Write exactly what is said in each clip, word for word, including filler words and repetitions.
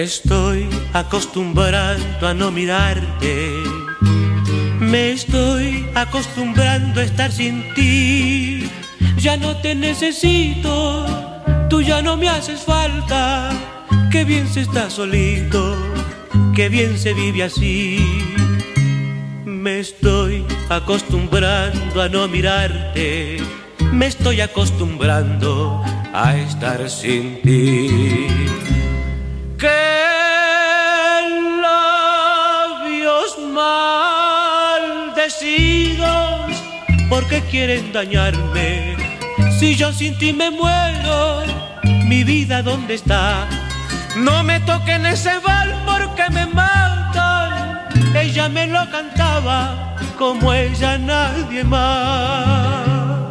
Me estoy acostumbrando a no mirarte. Me estoy acostumbrando a estar sin ti. Ya no te necesito, tú ya no me haces falta. Qué bien se está solito, qué bien se vive así. Me estoy acostumbrando a no mirarte. Me estoy acostumbrando a estar sin ti. ¡Qué labios maldecidos! ¿Por qué quieren dañarme? Si yo sin ti me muero, mi vida ¿dónde está? No me toquen ese vals porque me matan. Ella me lo cantaba como ella nadie más.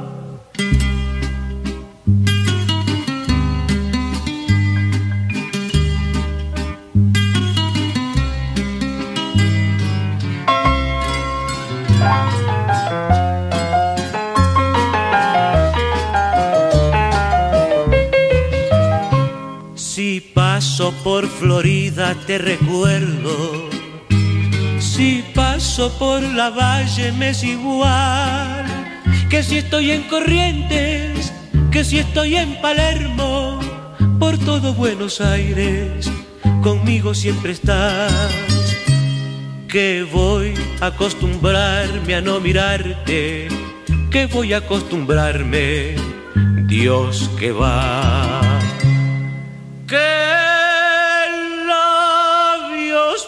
Si paso por Florida te recuerdo, si paso por la Valle me es igual, que si estoy en Corrientes, que si estoy en Palermo, por todo Buenos Aires conmigo siempre estás. Que voy a acostumbrarme a no mirarte, que voy a acostumbrarme, Dios que va. ¡Qué labios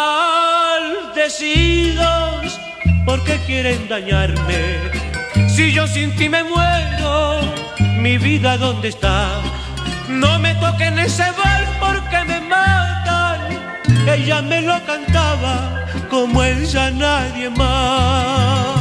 maldecidos! ¿Por qué quieren dañarme? Si yo sin ti me muero, mi vida ¿dónde está? No me toquen ese vals porque me matan. Ella me lo cantaba como ella nadie más.